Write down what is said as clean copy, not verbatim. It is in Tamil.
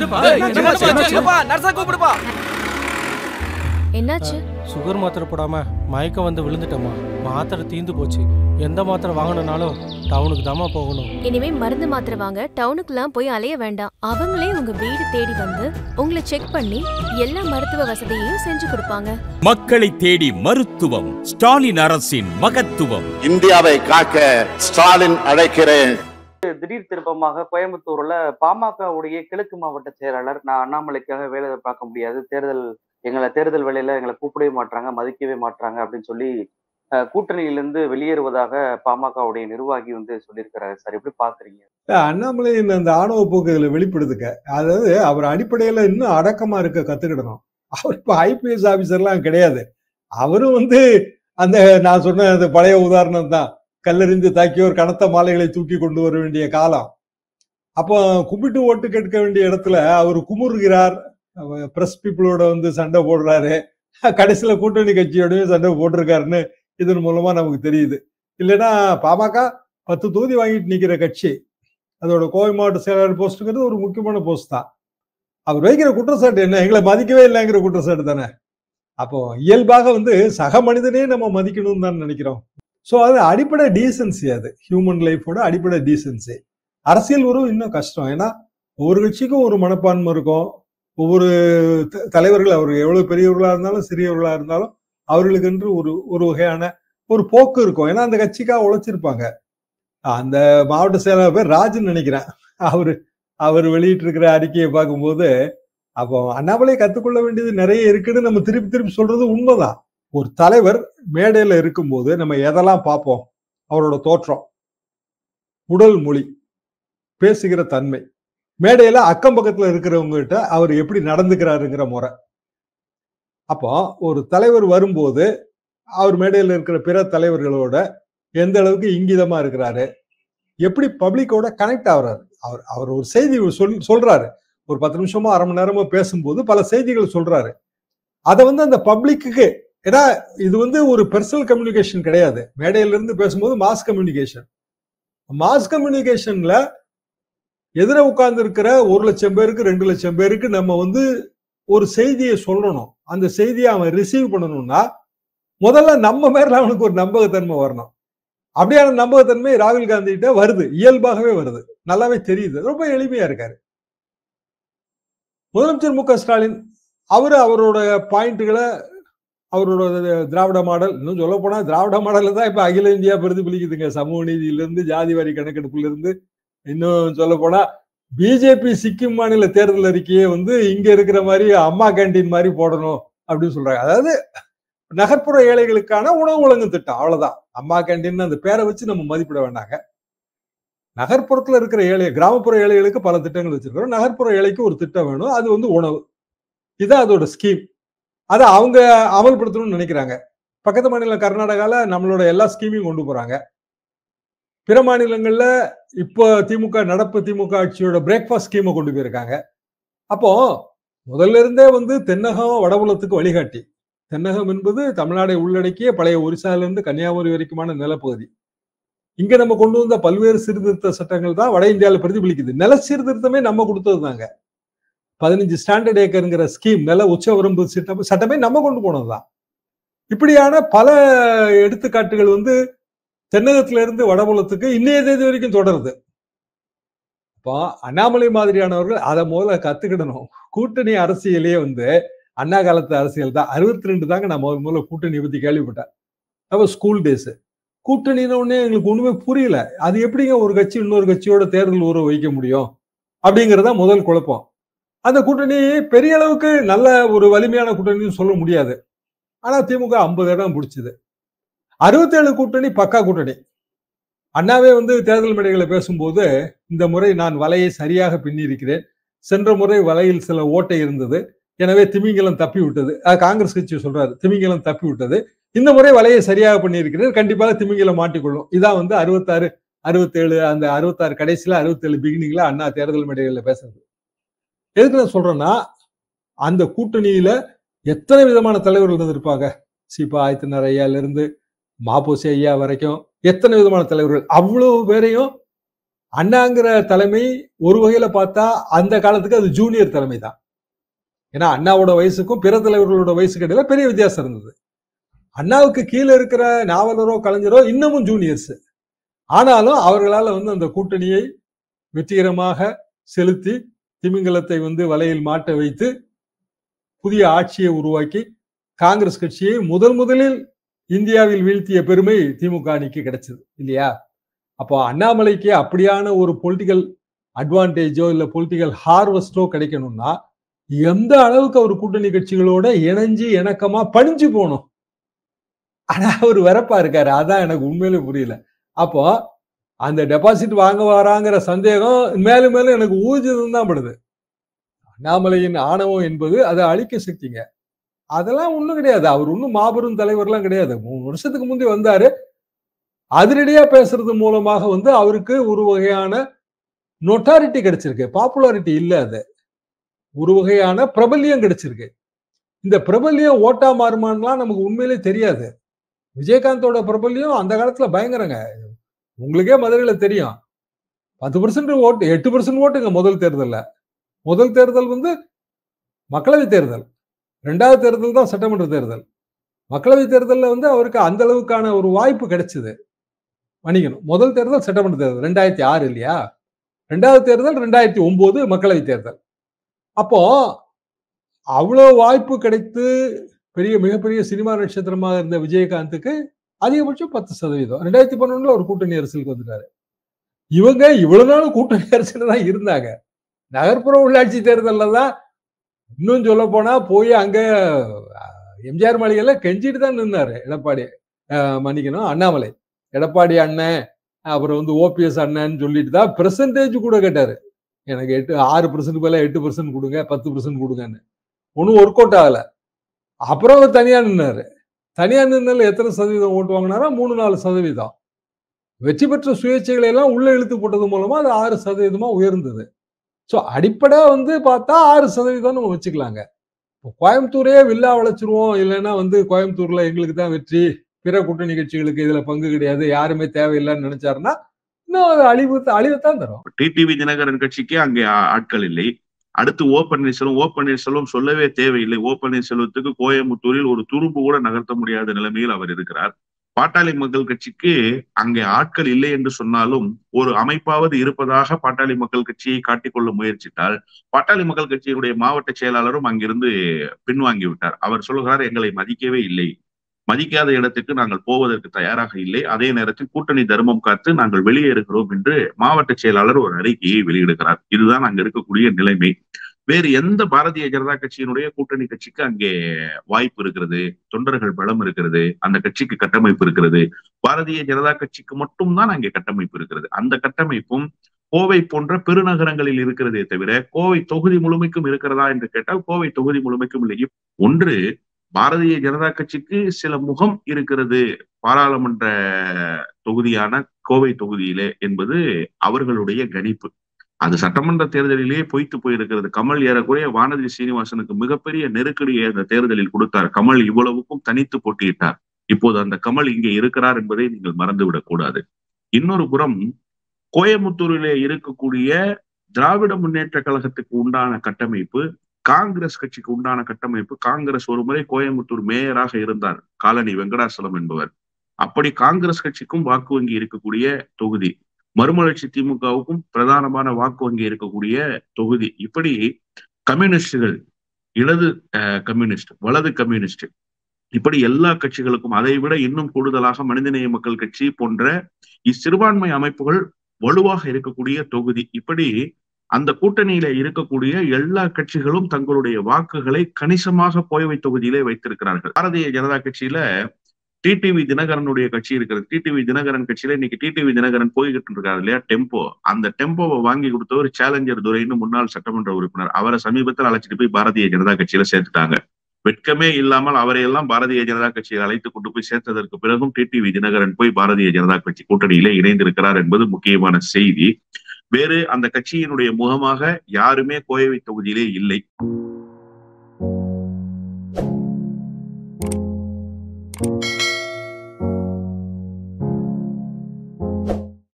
என்னாச்சு? சுகர் மாத்திரை போடாம மயக்கம் வந்து விழுந்துட்டோமா. மாத்திரை தீந்து போச்சு. எந்த மாத்திரை வாங்கணும்னாலும் டவுனுக்கு தாமா போகணும். இனிமே மருந்து மாத்திரை வாங்க டவுனுக்குலாம் போய் அலைய வேண்டாம். அவங்களே உங்க வீடு தேடி வந்து உங்களை செக் பண்ணி எல்லா மருத்துவ வசதியையும் செஞ்சு கொடுப்பாங்க. மக்களை தேடி மருத்துவம். ஸ்டாலின் அரசின் மகத்துவம். இந்தியாவை காக்க ஸ்டாலின் அழைக்கிறேன். திடீர் திருப்பமாக கோயம்புத்தூர்ல பாமகவுடைய கிழக்கு மாவட்ட செயலாளர், நான் அண்ணாமலைக்காக வேலை பார்க்க முடியாது, தேர்தல் வேலையில எங்களை கூப்பிடவே மாட்டாங்க, மதிக்கவே மாட்டாங்க அப்படின்னு சொல்லி கூட்டணியிலிருந்து வெளியேறுவதாக பாமகவுடைய நிர்வாகி வந்து சொல்லியிருக்கிறாரு. சார், எப்படி பாக்குறீங்க? அண்ணாமலையின் அந்த ஆணவ போக்கு இதுல வெளிப்படுதுக்க. அதாவது அவர் அடிப்படையில இன்னும் அடக்கமா இருக்க கத்துக்கிடணும். அவர் இப்ப ஐபிஎஸ் ஆபீசர்லாம் கிடையாது. அவரும் வந்து அந்த நான் சொன்ன அந்த பழைய உதாரணம் தான். கல்லறிந்து தாக்கியோர் கனத்த மாலைகளை தூக்கி கொண்டு வர வேண்டிய காலம். அப்போ கும்பிட்டு ஓட்டு கேட்க வேண்டிய இடத்துல அவர் குமுறுகிறார். பிரஸ் பீப்புளோட வந்து சண்டை போடுறாரு. கடைசியில கூட்டணி கட்சியோடய சண்டை போட்டிருக்காருன்னு இதன் மூலமா நமக்கு தெரியுது. இல்லைன்னா பாமக 10 தொகுதி வாங்கிட்டு நிக்கிற கட்சி. அதோட கோவை மாவட்ட செயலாளர் போஸ்ட்டுங்கிறது ஒரு முக்கியமான போஸ்ட் தான். அவர் வைக்கிற குற்றச்சாட்டு என்ன? எங்களை மதிக்கவே இல்லைங்கிற குற்றச்சாட்டு தானே. அப்போ இயல்பாக வந்து சக மனிதனே நம்ம மதிக்கணும்னு தான் நினைக்கிறோம். ஸோ அது அடிப்படை டீசன்சி, அது ஹியூமன் லைஃபோட அடிப்படை டீசன்சி. அரசியல் உறவு இன்னும் கஷ்டம். ஏன்னா ஒவ்வொரு கட்சிக்கும் ஒரு மனப்பான்மை இருக்கும். ஒவ்வொரு தலைவர்கள் அவர் எவ்வளவு பெரியவர்களா இருந்தாலும் சிறியவர்களா இருந்தாலும் அவர்களுக்கு என்று ஒரு வகையான ஒரு போக்கு இருக்கும். ஏன்னா அந்த கட்சிக்காக உழைச்சிருப்பாங்க. அந்த மாவட்ட செயலாளர் பேர் ராஜன் நினைக்கிறேன். அவர் வெளியிட்டு இருக்கிற அறிக்கையை பார்க்கும்போது அப்போ அண்ணாமலை கத்துக்கொள்ள வேண்டியது நிறைய இருக்குன்னு நம்ம திருப்பி சொல்றது உண்மைதான். ஒரு தலைவர் மேடையில இருக்கும்போது நம்ம எதெல்லாம் பார்ப்போம்? அவரோட தோற்றம், உடல் மொழி, பேசுகிற தன்மை, மேடையில அக்கம் பக்கத்துல இருக்கிறவங்க கிட்ட அவர் எப்படி நடந்துக்கிறாருங்கிற முறை. அப்போ ஒரு தலைவர் வரும்போது அவர் மேடையில் இருக்கிற பிற தலைவர்களோட எந்த அளவுக்கு இங்கிதமா இருக்கிறாரு, எப்படி பப்ளிக்கோட கனெக்ட் ஆகுறாரு. அவர் ஒரு செய்தி சொல்றாரு. ஒரு 10 நிமிஷமோ அரை மணி நேரமோ பேசும்போது பல செய்திகள் சொல்றாரு. அதை வந்து அந்த பப்ளிக்கு, ஏன்னா இது வந்து ஒரு பர்சனல் கம்யூனிகேஷன் கிடையாது. மேடையில இருந்து பேசும்போது மாஸ் கம்யூனிகேஷன். மாஸ் கம்யூனிகேஷன்ல எதிர உட்கார்ந்து இருக்கிற 1 லட்சம் பேருக்கு 2 லட்சம் பேருக்கு நம்ம வந்து ஒரு செய்தியை சொல்லணும். அந்த செய்தியை அவன் ரிசீவ் பண்ணணும்னா முதல்ல நம்ம மேல அவனுக்கு ஒரு நம்பகத்தன்மை வரணும். அப்படியான நம்பகத்தன்மை ராகுல் காந்தி கிட்ட வருது, இயல்பாகவே வருது, நல்லாவே தெரியுது. ரொம்ப எளிமையா இருக்காரு. முதலமைச்சர் மு க ஸ்டாலின் அவரோட பாயிண்ட்களை, அவரோட திராவிட மாடல், இன்னும் சொல்ல போனா திராவிட மாடல் தான் இப்ப அகில இந்தியா பிரதிபலிக்குதுங்க. சமூக நீதியிலிருந்து ஜாதி வாரி கணக்கெடுப்புல இருந்து, இன்னும் சொல்ல போனா பிஜேபி சிக்கிம் மாநில தேர்தல் அறிக்கையே வந்து இங்க இருக்கிற மாதிரி அம்மா கேண்டீன் மாதிரி போடணும் அப்படின்னு சொல்றாங்க. அதாவது நகர்ப்புற ஏழைகளுக்கான உணவு வழங்கும் திட்டம், அவ்வளவுதான். அம்மா கேண்டீன் அந்த பேரை வச்சு நம்ம மதிப்பிட வேண்டாங்க. நகர்ப்புறத்துல இருக்கிற கிராமப்புற ஏழைகளுக்கு பல திட்டங்கள் வச்சிருக்கிறோம். நகர்ப்புற ஏழைக்கு ஒரு திட்டம் வேணும், அது வந்து உணவு. இதான் அதோட ஸ்கீம். அதை அவங்க அமல்படுத்தணும்னு நினைக்கிறாங்க. பக்கத்து மாநிலம் கர்நாடகால நம்மளோட எல்லா ஸ்கீமையும் கொண்டு போறாங்க. பிற மாநிலங்கள்ல இப்போ நடப்பு திமுக ஆட்சியோட பிரேக்ஃபாஸ்ட் ஸ்கீமை கொண்டு போயிருக்காங்க. அப்போ முதல்ல இருந்தே வந்து தென்னகம் வடபுலத்துக்கு வழிகாட்டி. தென்னகம் என்பது தமிழ்நாடை உள்ளடக்கிய பழைய ஒரிசால இருந்து கன்னியாகுமரி வரைக்குமான நிலப்பகுதி. இங்க நம்ம கொண்டு வந்த பல்வேறு சீர்திருத்த சட்டங்கள் தான் வட இந்தியாவில் பிரதிபலிக்குது. நில சீர்திருத்தமே நம்ம கொடுத்தது தாங்க. 15 ஸ்டாண்டர்ட் ஏக்கருங்கிற ஸ்கீம், நில உச்சவரம்பு சட்டமே நம்ம கொண்டு போனதுதான். இப்படியான பல எடுத்துக்காட்டுகள் வந்து தென்னகத்துல இருந்து வடபுலத்துக்கு இன்னைய தேதி வரைக்கும் தொடருது. அப்போ அண்ணாமலை மாதிரியானவர்கள் அதை முதல்ல கத்துக்கிடணும். கூட்டணி அரசியலே வந்து அண்ணா காலத்து அரசியல் தான். 62 தாங்க நான் முதல்ல கூட்டணி பத்தி கேள்விப்பட்டேன். அப்ப ஸ்கூல் டேஸ். கூட்டணின்னு ஒண்ணே எங்களுக்கு ஒண்ணுமே புரியல. அது எப்படிங்க ஒரு கட்சி இன்னொரு கட்சியோட தேர்தல் உறவு வைக்க முடியும் அப்படிங்கறத முதல் குழப்பம். அந்த கூட்டணி பெரிய அளவுக்கு நல்ல ஒரு வலிமையான கூட்டணின்னு சொல்ல முடியாது. ஆனா திமுக 50 இடம் பிடிச்சது. 67 கூட்டணி பக்கா கூட்டணி. அண்ணாவே வந்து தேர்தல் மேடைகளை பேசும்போது, இந்த முறை நான் வலையை சரியாக பின்னி இருக்கிறேன், சென்ற முறை வலையில் சில ஓட்டை இருந்தது, எனவே திமிங்கலம் தப்பி விட்டது. காங்கிரஸ் கட்சி சொல்றாரு, திமிங்கலம் தப்பி விட்டது, இந்த முறை வலையை சரியாக பண்ணியிருக்கிறேன், கண்டிப்பாக திமிங்கலம் மாட்டிக்கொள்ளும். இதான் வந்து 66, 67, அந்த 66 கடைசியில 67 பிகினிங்ல அண்ணா தேர்தல் மேடைகள்ல பேசுறது. எதுக்கு நான் சொல்றேன்னா, அந்த கூட்டணியில எத்தனை விதமான தலைவர்கள் இருந்திருப்பாங்க. சீபா ஆயத்தினார் ஐயால இருந்து மாப்போசி ஐயா வரைக்கும் எத்தனை விதமான தலைவர்கள், அவ்வளவு பேரையும் அண்ணாங்கிற தலைமை ஒரு வகையில பார்த்தா அந்த காலத்துக்கு அது ஜூனியர் தலைமை தான். ஏன்னா அண்ணாவோட வயசுக்கும் பிற தலைவர்களோட வயசுக்கு இடையில பெரிய வித்தியாசம் இருந்தது. அண்ணாவுக்கு கீழே இருக்கிற நாவலரோ கலைஞரோ இன்னமும் ஜூனியர்ஸ். ஆனாலும் அவர்களால் அந்த கூட்டணியை வெற்றிகரமாக செலுத்தி திமிங்கலத்தை வலையில் மாட்ட வைத்து புதிய ஆட்சியை உருவாக்கி காங்கிரஸ் கட்சியை முதலில் இந்தியாவில் வீழ்த்திய பெருமை திமுக அணிக்கு கிடைச்சது இல்லையா? அப்போ அண்ணாமலைக்கு அப்படியான ஒரு பொலிட்டிக்கல் அட்வான்டேஜோ இல்ல பொலிட்டிக்கல் ஹார்வெஸ்டோ கிடைக்கணும்னா எந்த அளவுக்கு அவர் கூட்டணி கட்சிகளோட இணைஞ்சு இணக்கமா பணிஞ்சு போகணும். ஆனா அவர் வரப்பா இருக்காரு. அதான் எனக்கு உண்மையிலே புரியல. அப்போ அந்த டெபாசிட் வாங்க வராங்கிற சந்தேகம் மேலும் மேலும் எனக்கு ஊர்ஜிதம் தான் படுது. அண்ணாமலையின் ஆணவம் என்பது அதை அழிக்க சக்திங்க. அதெல்லாம் ஒண்ணும் கிடையாது. அவர் ஒன்னும் மாபெரும் தலைவர்லாம் கிடையாது. 3 வருஷத்துக்கு முந்தி வந்தாரு. அதிரடியா பேசுறது மூலமாக அவருக்கு ஒரு வகையான நொட்டாரிட்டி கிடைச்சிருக்கு. பாப்புலாரிட்டி இல்ல, அது ஒரு வகையான பிரபல்யம் கிடைச்சிருக்கு. இந்த பிரபல்யம் ஓட்டா மாறுமான்லாம் நமக்கு உண்மையிலே தெரியாது. விஜயகாந்தோட பிரபல்யம் அந்த காலத்துல பயங்கரங்க. உங்களுக்கே மதுரையில தெரியும். 10% ஓட்டு, 8% ஓட்டுங்க முதல் தேர்தல்ல. முதல் தேர்தல் மக்களவை தேர்தல், 2வது தேர்தல் தான் சட்டமன்ற தேர்தல். மக்களவை தேர்தலில் அவருக்கு அந்த அளவுக்கான ஒரு வாய்ப்பு கிடைச்சது. மன்னிக்கணும், முதல் தேர்தல் சட்டமன்ற தேர்தல் 2006 இல்லையா? 2வது தேர்தல் 2009 மக்களவை தேர்தல். அப்போ அவ்வளவு வாய்ப்பு கிடைத்து மிகப்பெரிய சினிமா நட்சத்திரமாக இருந்த விஜயகாந்துக்கு அதிகபட்சம் 10%. 2011 ஒரு கூட்டணி அரசியலுக்கு வந்துட்டாரு. இவங்க இவ்வளவு நாள் கூட்டணி அரசியல் தான் இருந்தாங்க. நகர்ப்புற உள்ளாட்சி தேர்தலில் தான் இன்னும் சொல்ல போனா போய் அங்க எம்ஜிஆர் மாளிகையில கெஞ்சிட்டு தான் நின்னாரு எடப்பாடி, மன்னிக்கணும் அண்ணாமலை. எடப்பாடி அண்ணன் அப்புறம் ஓபிஎஸ் அண்ணன்னு சொல்லிட்டு தான் பெர்சன்டேஜ் கூட கேட்டாரு. எனக்கு 6% மேல 8% கொடுங்க, 10% கொடுங்கன்னு. ஒன்னும் ஒர்க் அவுட் ஆகல. அப்புறம் அவர் தனியா நின்னாரு. தனியா நின்னால எத்தனை சதவீதம் ஓட்டு வாங்கினாரா? 3-4%. வெற்றி பெற்ற சுயேட்சைகளை எல்லாம் உள்ள இழுத்து போட்டது மூலமா அது 6% உயர்ந்தது. ஸோ அடிப்படை பார்த்தா 6% நம்ம வச்சுக்கலாங்க. கோயம்புத்தூரே வில்லா வளைச்சிருவோம், இல்லைன்னா கோயம்புத்தூர்ல எங்களுக்கு தான் வெற்றி, பிற கூட்டணி கட்சிகளுக்கு இதுல பங்கு கிடையாது, யாருமே தேவையில்லைன்னு நினைச்சாருன்னா இன்னும் அழிவுத்தான் தரும். டிடிவி தினகரன் கட்சிக்கு அங்கே ஆட்கள் இல்லை. அடுத்து ஓ பன்னீர்செல்வம் சொல்லவே தேவையில்லை. ஓ பன்னீர்செல்வத்துக்கு கோயம்புத்தூரில் ஒரு துரும்பு கூட நகர்த்த முடியாத நிலைமையில் அவர் இருக்கிறார். பாட்டாளி மக்கள் கட்சிக்கு அங்கே ஆட்கள் இல்லை என்று சொன்னாலும் ஒரு அமைப்பாவது இருப்பதாக பாட்டாளி மக்கள் கட்சியை காட்டிக்கொள்ள முயற்சித்தால் பாட்டாளி மக்கள் கட்சியினுடைய மாவட்ட செயலாளரும் அங்கிருந்து பின்வாங்கி விட்டார். அவர் சொல்லுகிறார், எங்களை மதிக்கவே இல்லை, மதிக்காத இடத்துக்கு நாங்கள் போவதற்கு தயாராக இல்லை, அதே நேரத்தில் கூட்டணி தர்மம் காத்து நாங்கள் வெளியேறுகிறோம் என்று மாவட்ட செயலாளர் ஒரு அறிக்கையை வெளியிடுகிறார். இதுதான் அங்க இருக்கக்கூடிய நிலைமை. வேறு எந்த பாரதிய ஜனதா கட்சியினுடைய கூட்டணி கட்சிக்கு அங்கே வாய்ப்பு இருக்கிறது, தொண்டர்கள் பலம் இருக்கிறது, அந்த கட்சிக்கு கட்டமைப்பு இருக்கிறது. பாரதிய ஜனதா கட்சிக்கு மட்டும்தான் அங்கே கட்டமைப்பு இருக்கிறது. அந்த கட்டமைப்பும் கோவை போன்ற பெருநகரங்களில் இருக்கிறதே தவிர கோவை தொகுதி முழுமைக்கும் இருக்கிறதா என்று கேட்டால் கோவை தொகுதி முழுமைக்கும் இல்லையே. ஒன்று, பாரதிய ஜனதா கட்சிக்கு சில முகம் இருக்கிறது பாராளுமன்ற தொகுதியான கோவை தொகுதியிலே என்பது அவர்களுடைய கணிப்பு. அது சட்டமன்ற தேர்தலிலேயே பொய்த்து போயிருக்கிறது. கமல் ஏறக்குறைய வானதி சீனிவாசனுக்கு மிகப்பெரிய நெருக்கடியை அந்த தேர்தலில் கொடுத்தார். கமல் இவ்வளவுக்கும் தனித்து போட்டியிட்டார். இப்போது அந்த கமல் இங்கே இருக்கிறார் என்பதை நீங்கள் மறந்துவிடக் கூடாது. இன்னொரு புறம் கோயம்புத்தூரிலே இருக்கக்கூடிய திராவிட முன்னேற்ற கழகத்துக்கு உண்டான கட்டமைப்பு, காங்கிரஸ் கட்சிக்கு உண்டான கட்டமைப்பு. காங்கிரஸ் ஒரு முறை கோயம்புத்தூர் மேயராக இருந்தார் காலனி வெங்கடாசலம் என்பவர். அப்படி காங்கிரஸ் கட்சிக்கும் வாக்கு வங்கி இருக்கக்கூடிய தொகுதி, மறுமலர்ச்சி திமுகவுக்கும் பிரதானமான வாக்கு வங்கி இருக்கக்கூடிய தொகுதி. இப்படி கம்யூனிஸ்டுகள், இடது கம்யூனிஸ்ட், வலது கம்யூனிஸ்ட், இப்படி எல்லா கட்சிகளுக்கும், அதை விட இன்னும் கூடுதலாக மனிதநேய மக்கள் கட்சி போன்ற இச்சிறுபான்மை அமைப்புகள் வலுவாக இருக்கக்கூடிய தொகுதி. இப்படி அந்த கூட்டணியில இருக்கக்கூடிய எல்லா கட்சிகளும் தங்களுடைய வாக்குகளை கணிசமாக கோவை தொகுதியிலே வைத்திருக்கிறார்கள். பாரதிய ஜனதா கட்சியில டிடிவி தினகரனுடைய கட்சி இருக்கிறது. டிடிவி தினகரன் கட்சியில இன்னைக்கு டிடிவி தினகரன் போய்கிட்டு இருக்காரு இல்லையா, டெம்போ. அந்த டெம்போவை வாங்கி கொடுத்தவர் சேலஞ்சர் துரைன்னு முன்னாள் சட்டமன்ற உறுப்பினர். அவரை சமீபத்தில் அழைச்சிட்டு போய் பாரதிய ஜனதா கட்சியில சேர்த்துட்டாங்க. வெட்கமே இல்லாமல் அவரையெல்லாம் பாரதிய ஜனதா கட்சியை அழைத்து கொண்டு போய் சேர்த்ததற்கு பிறகும் டிடிவி தினகரன் போய் பாரதிய ஜனதா கட்சி கூட்டணியிலே இணைந்திருக்கிறார் என்பது முக்கியமான செய்தி. வேறு அந்த கட்சியினுடைய முகமாக யாருமே கோவை தொகுதியிலே இல்லை.